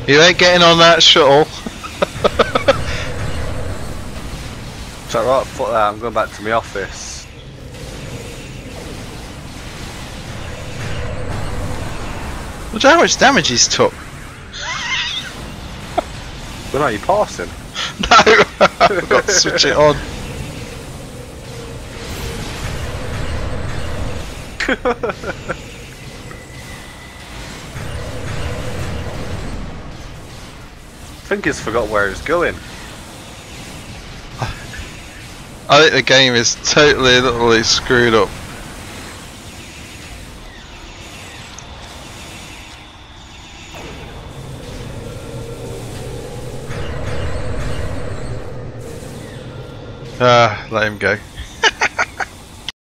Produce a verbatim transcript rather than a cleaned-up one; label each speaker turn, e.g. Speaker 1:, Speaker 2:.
Speaker 1: You ain't getting on that shuttle.
Speaker 2: So right foot there, I'm going back to my office.
Speaker 1: Look how much damage he's took.
Speaker 2: Well, no, you're passing.
Speaker 1: No, I've got to switch it on.
Speaker 2: I think he's forgot where he's going.
Speaker 1: I think the game is totally, literally screwed up. Ah, let him go.